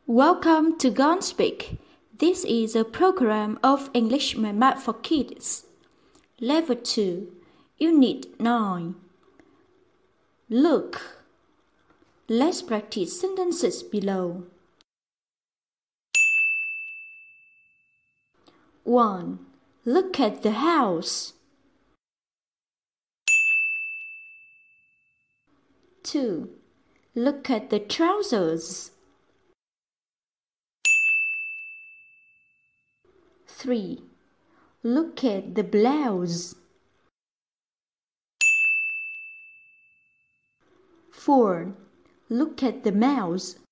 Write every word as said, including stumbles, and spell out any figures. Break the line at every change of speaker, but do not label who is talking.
Welcome to Gone Speak. This is a program of English Math for Kids. Level two, Unit nine. Look. Let's practice sentences below. one. Look at the house. two. Look at the trousers. three. Look at the blouse. four. Look at the mouse.